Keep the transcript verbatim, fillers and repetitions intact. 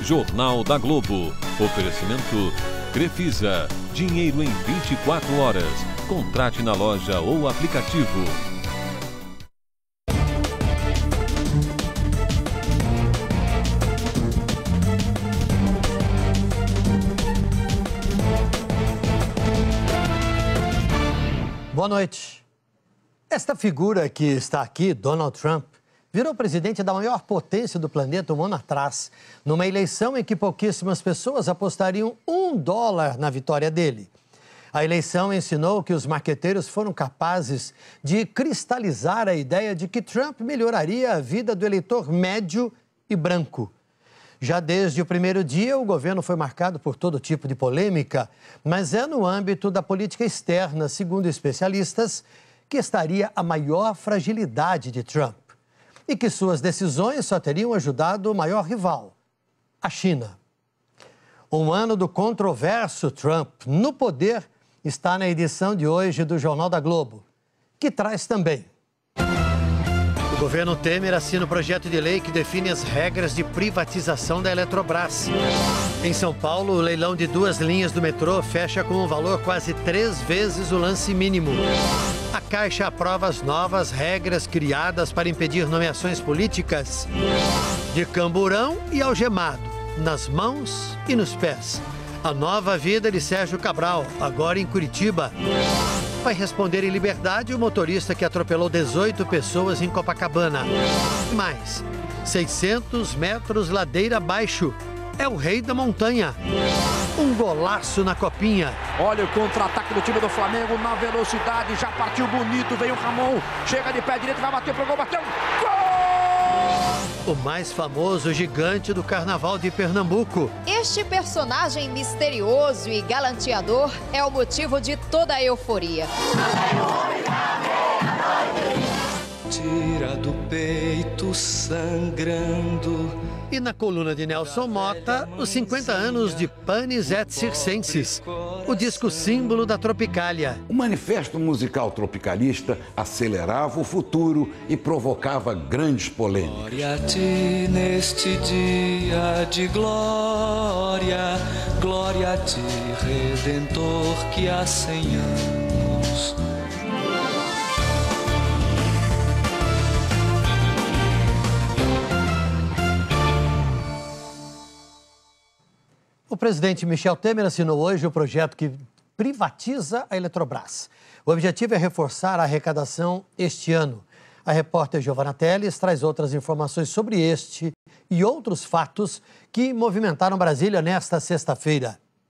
Jornal da Globo. Oferecimento Crefisa. Dinheiro em vinte e quatro horas. Contrate na loja ou aplicativo. Boa noite. Esta figura que está aqui, Donald Trump, virou presidente da maior potência do planeta um ano atrás, numa eleição em que pouquíssimas pessoas apostariam um dólar na vitória dele. A eleição ensinou que os marqueteiros foram capazes de cristalizar a ideia de que Trump melhoraria a vida do eleitor médio e branco. Já desde o primeiro dia, o governo foi marcado por todo tipo de polêmica, mas é no âmbito da política externa, segundo especialistas, que estaria a maior fragilidade de Trump e que suas decisões só teriam ajudado o maior rival, a China. Um ano do controverso Trump no poder está na edição de hoje do Jornal da Globo, que traz também. O governo Temer assina o projeto de lei que define as regras de privatização da Eletrobras. Em São Paulo, o leilão de duas linhas do metrô fecha com um valor quase três vezes o lance mínimo. A Caixa aprova as novas regras criadas para impedir nomeações políticas. De camburão e algemado, nas mãos e nos pés. A nova vida de Sérgio Cabral, agora em Curitiba. Vai responder em liberdade o motorista que atropelou dezoito pessoas em Copacabana. Mais, seiscentos metros ladeira abaixo. É o rei da montanha. Um golaço na copinha. Olha o contra-ataque do time do Flamengo na velocidade. Já partiu bonito, veio o Ramon. Chega de pé direito, vai bater pro gol, bateu. Gol! O mais famoso gigante do carnaval de Pernambuco. Este personagem misterioso e galanteador é o motivo de toda a euforia. Tira do peito sangrando. E na coluna de Nelson Mota, os cinquenta anos de Panis et Circenses, o disco símbolo da Tropicália. O manifesto musical tropicalista acelerava o futuro e provocava grandes polêmicas. Glória a ti neste dia de glória, glória a ti, Redentor, que há cem anos. O presidente Michel Temer assinou hoje o projeto que privatiza a Eletrobras. O objetivo é reforçar a arrecadação este ano. A repórter Giovana Teles traz outras informações sobre este e outros fatos que movimentaram Brasília nesta sexta-feira.